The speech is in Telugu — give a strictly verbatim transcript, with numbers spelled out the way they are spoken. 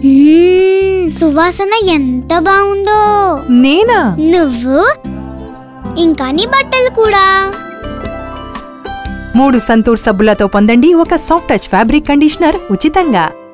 సువాసన ఎంత బాగుందో. నేనా? నువ్వు ఇంకా నీ బట్టలు కూడా. మూడు సంతూర్ సబ్బులతో పొందండి ఒక సాఫ్ట్ టచ్ ఫ్యాబ్రిక్ కండిషనర్ ఉచితంగా.